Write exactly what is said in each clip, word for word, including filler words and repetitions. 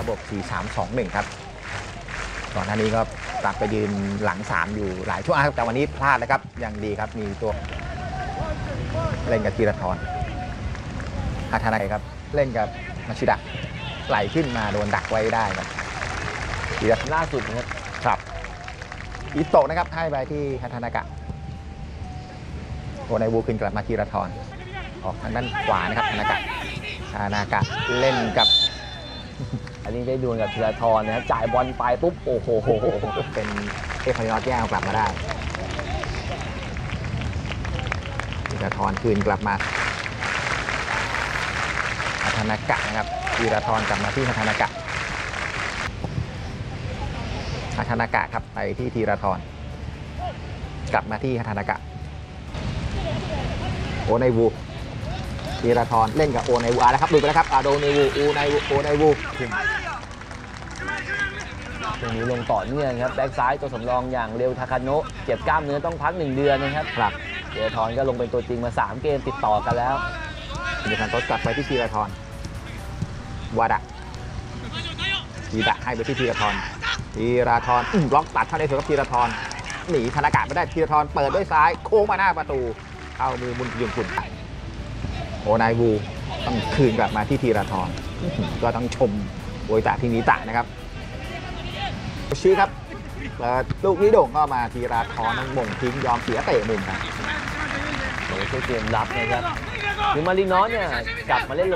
วกสี่ สาม สอง หนึ่งครับก่อนหน้านี้ก็กลับไปยืนหลังสามอยู่หลายช่วงครับแต่วันนี้พลาดนะครับยังดีครับมีตัวเล่นกับธีรทรอาธนายครับเล่นกับมัชิดะไหลขึ้นมาโดนดักไว้ได้ครับธีรทรล่าสุดนะครับครับอิโตะนะครับให้ไปที่ฮัทานากะโอไนวูขึ้นกลับมาธีรทรออกทางด้านขวานะครับธนากะธนากะเล่นกับอันนี้ได้ดวลกับธีรทรนะครับจ่ายบอลไปปุ๊บโอ้โหเป็นเอฟพยอดแย่งกลับมาได้ธีรทรคืนกลับมาฮัทานากะนะครับธีรทรกลับมาที่ฮัทานากะฮัทานากะครับไปที่ธีรทรกลับมาที่ฮัทานากะโอไนวูธีรทรเล่นกับโอไนวูแล้วครับดูไปแล้วครับอาโดไนวูโอไนวูโอไนวูตรงนี้ลงต่อเนื่องครับแบ็กซ้ายตัวสำรองอย่างเร็วทาคาโนะเจ็บกล้ามเนื้อต้องพักหนึ่งเดือนนะครับครับธีรทรก็ลงเป็นตัวจริงมาสามเกมติดต่อกันแล้วธีรทรกลับไปที่ธีรทรวาดะธีดะให้ไปที่ธีรทรธีรทรบล็อกตัดเข้าในส่วนกับธีรทรหนีธนากะไม่ได้ธีรทรเปิดด้วยซ้ายโค้งมาหน้าประตูเข้ามือบุญยืนฝุ่นโอไนวูต้องคืนกลับมาที่ธีรทรก็ต้องชมโอยตะทินิตะนะครับชื่อครับเปิดลูกนี้โด่งก็มาธีรทรต้องบ่งทิ้งยอมเสียเตะมุมครับโอ้ช่วยเกมรับนะครับคือมารินอสเนี่ยกลับมาเล่น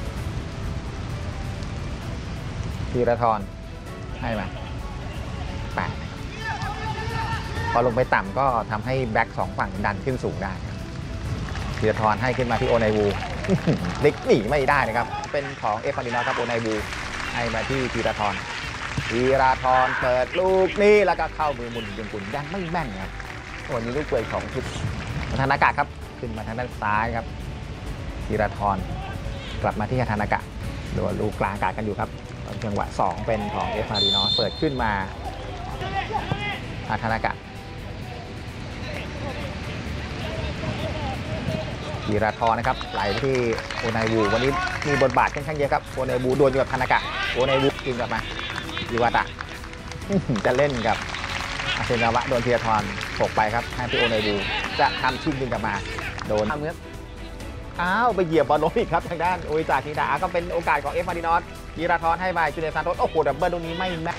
ธีรทรให้มาแปดพอลงไปต่ำก็ทำให้แบ็คสองฝั่งดันขึ้นสูงได้ธีรทรให้ขึ้นมาที่โอไนวูเด็กหนีไม่ได้นะครับเป็นของเอฟฟารินอสครับโอไนวูให้มาที่ธีรทรธีรทรเปิดลูกนี้แล้วก็เข้ามือมุนยังกุนยังไม่แม่นครับวันนี้ลูกเปิดสองชุดธนากะครับขึ้นมาทางด้านซ้ายครับธีรทรกลับมาที่ธนากะโดนลูกกลางอากาศกันอยู่ครับจังหวะสองเป็นของเอฟฟารินอสเปิดขึ้นมาธนากะธีรทรนะครับไหลที่โอไนวูวันนี้มีบทบาทค่อนข้างเยอะครับโอไนวูดวลอยู่กับธนากะโอไนวูกินกลับมาอิวาตะจะเล่นกับอาเซนาวะโดนธีรทรตกไปครับให้ที่โอไนวูจะทำชิงดึงกลับมาโดนอ้าวไปเหยียบบอลล้มอีกครับทางด้านโอยจากนิดาก็เป็นโอกาสของเอฟฟารินอสธีรทรให้ไปจูเนียร์ซานโตสโอ้โหดับเบิลตรงนี้ไม่แม่น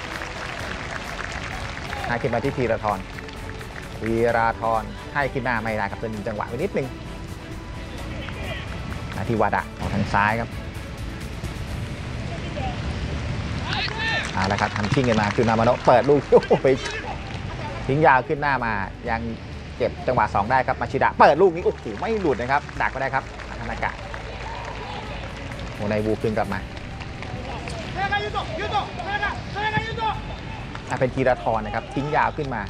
ให้ขึ้นมาที่ธีรทรธีรทรให้ขึ้นมาไม่ได้ครับเป็นจังหวะไปนิดนึงที่วาดะของทางซ้ายครับเอาละครับทำชิ่งกันมาคือนามโนะเปิดลูกไปทิ้งยาวขึ้นหน้ามายังเก็บจังหวะสองได้ครับมาชิดะเปิดลูกนี้โอ้โหไม่หลุดนะครับดักก็ได้ครับธนากะโอไนวูขึ้นกลับมาเป็นธีรทรนะครับทิ้งยาวขึ้นมา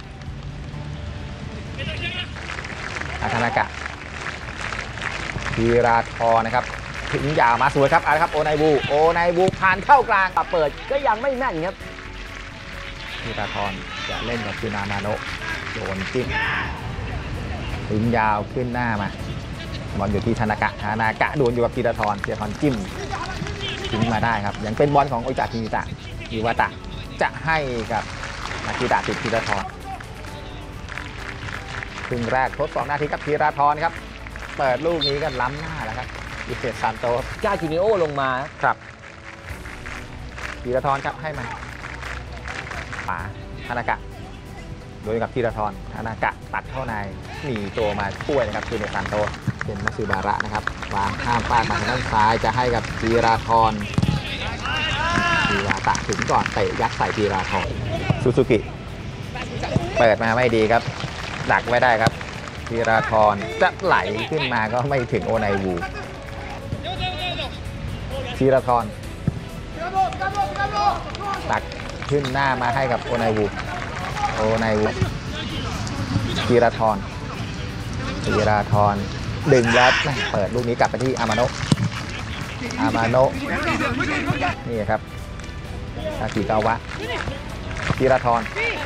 ธนากะธีราธรนะครับถึงยาวมาสวยครับเอาละครับโอไนวูโอไนวูผ่านเข้ากลางเปิดก็ยังไม่แม่นครับธีราธรจะเล่นกับจูนามาโนะโดนจิ้มถึงยาวขึ้นหน้ามาบอลอยู่ที่ธนากะธนากะโดนอยู่กับธีราธรธีราธรจิ้มทิ้งมาได้ครับยังเป็นบอลของโอจาทินิตะอิวาตะจะให้กับนาคิดะติดธีราธรครึ่งแรกทดสองนาทีกับธีราธรครับเปิดลูกนี้ก็ล้ำหน้าแล้วครับดิเซซานโตสกาจูเนโอลงมาครับธีรทรครับให้มาขวาธนากะโดยกับธีรทรธนากะตัดเข้าในหนีตัวมาช่วยนะครับคือเนซานโตสเป็นมัตสึบาระนะครับวางข้ามฟากมาทางด้านซ้ายจะให้กับธีรทรธีราตะถึงก่อนเตะยัดใส่ธีรทรซูซูกิเปิดมาไม่ดีครับดักไม่ได้ครับธีรทรจะไหลขึ้นมาก็ไม่ถึงโอไนวูธีรทรตักขึ้นหน้ามาให้กับโอไนวูโอไนวูธีรทรธีรทรดึงแล้วเปิดลูกนี้กลับไปที่อามาโนะอามาโนะนี่ครับทากิกาวะธีรทร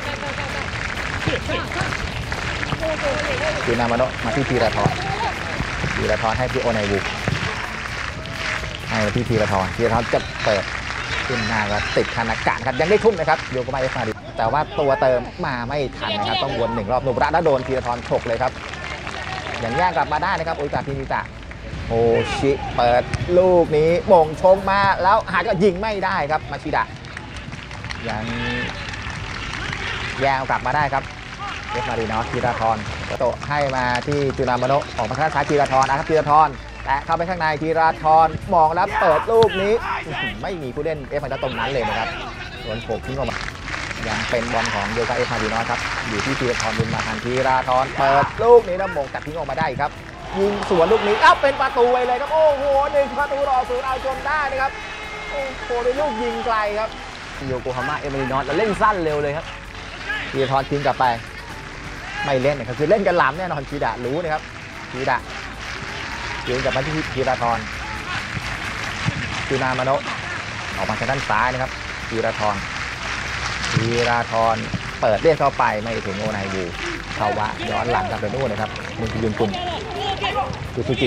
คือนามโนะมาที่ธีรทรธีรทรให้ที่โอไนวูให้ที่ธีรทรธีรทรจะเปิดขึ้นหน้าก็ติดคันอากาศครับยังได้ทุ่มนะครับโยโกมาเอฟมาดิแต่ว่าตัวเติมมาไม่ทันนะครับต้องวนหนึ่งรอบนุบระแล้วโดนธีรทรฉกเลยครับยังแย่งกลับมาได้นะครับโอตาพินิตะโอชิเปิดลูกนี้มงชงมาแล้วหาก็ยิงไม่ได้ครับมาชิดะยังแย่งกลับมาได้ครับเอฟมารินอสธีรทรโตให้มาที่จุนามโนะออกมาข้างซ้ายธีรทรนะครับธีรทรแต่เข้าไปข้างในธีรทรมองแล้วเปิดลูกนี้ไม่มีผู้เล่นเอฟมารินอสตรงนั้นเลยนะครับโดนโขกทิ้งออกมายังเป็นบอลของโยกาเอฟมารินอสครับอยู่ที่ธีรทรบุญมาทันธีรทรเปิดลูกนี้แล้วมงตัดทิ้งออกมาได้ครับยิงสวนลูกนี้อ้าวเป็นประตูไปเลยครับโอ้โหหนึ่งประตูต่อศูนย์เอาจนได้นะครับโอ้โหเป็นลูกยิงไกลครับโยโกฮาม่าเอเมรินอสแล้วเล่นสั้นเร็วเลยครับธีรทรทิ้งกลับไปไม่เล่นนะครับคือเล่นกันหลามแน่นอนชีดะรู้นะครับชีดะยืนกลับมาที่ธีรทรจุนามโนะออกมาทางด้านซ้ายนะครับธีรทรธีรทรเปิดเรียกเข้าไปไม่ถึงโอไนบูเขาวะย้อนหลังกลับไปนู่นนะครับมุนยืนกลุ่มยูซูจิ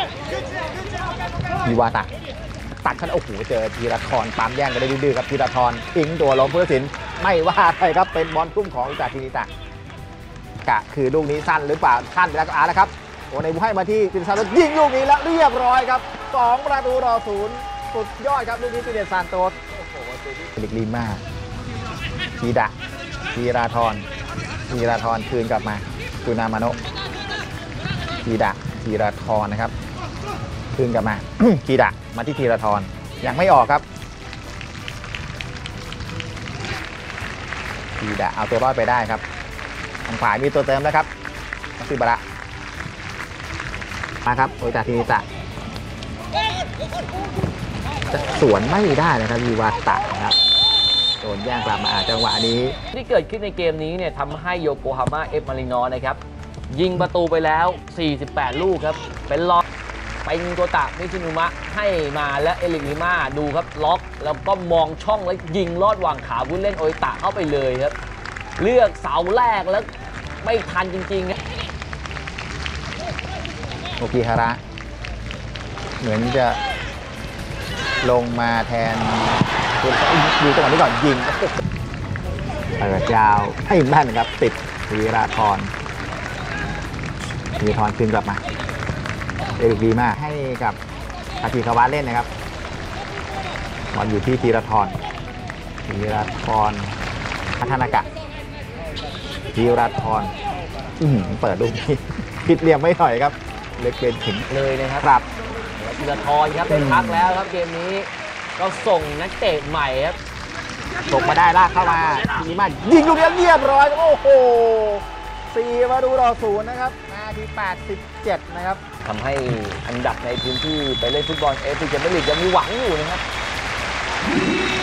มิวาตะตัดขั้นโอ้โหเจอธีรทรปั๊มแย่งกันได้ดื้อๆครับธีรทรทิ้งตัวล้มผู้ตัดสินไม่ว่าใครครับเป็นบอลทุ่มของอุตาพินิตะกะคือลูกนี้สั้นหรือเปล่าสั้นไปแล้วก็อาแล้วครับโอไนบูให้มาที่ตินซานโตสยิงลูกนี้แล้วเรียบร้อยครับสองประตูต่อศูนย์สุดยอดครับลูกนี้ตินซานโตสโอ้โหลิกลีมาชีดะธีรทรธีรทรคืนกลับมาจุนามโนะชีดะธีรทรนะครับคืนกลับมา ชีดะมาที่ธีรทรยังไม่ออกครับชีดะเอาตัวรอดไปได้ครับทางขวามีตัวเติมแล้วครับมัตสึบาระมาครับโอตาพินิตะจะสวนไม่ได้นะครับวิวาตะนะครับโดนแย่งกลับมาจังหวะนี้ที่เกิดขึ้นในเกมนี้เนี่ยทำให้โยโกฮาม่าเอฟมารินอสนะครับยิงประตูไปแล้วสี่สิบแปดลูกครับเป็นล็อกเป็นโกตะมิชินุมะให้มาและเอลิกลิมาดูครับล็อกแล้วก็มองช่องแล้วยิงลอดวางขาผู้เล่นโอตะเข้าไปเลยครับเลือกเสาแรกแล้วไม่ทันจริงๆโอกิฮาระเหมือนจะลงมาแทนดูจังหวะนี้ก่อนยิงเปิดยาวให้แม่นครับติดธีรทรธีรทรคืนกลับมาเอริกดีมากให้กับอากิคาวะเล่นนะครับบอลอยู่ที่ธีรทรธีรทรพัฒนากะธีรทรเปิดลูกนี้ผิดเหลี่ยมไม่หน่อยครับเล็กเป็นถึงเลยนะครับครับธีรทรครับได้พักแล้วครับเกมนี้ก็ส่งนักเตะใหม่ครับส่งมาได้ลากเข้ามาทีนี้มายิงลูกนี้เรียบร้อยโอ้โหสี่ประตูต่อศูนย์นะครับนาทีแปดสิบเจ็ดนะครับทำให้อันดับในพื้นที่ไปเล่นฟุตบอลเอฟซีแชมเปี้ยนลีกยังมีหวังอยู่นะครับ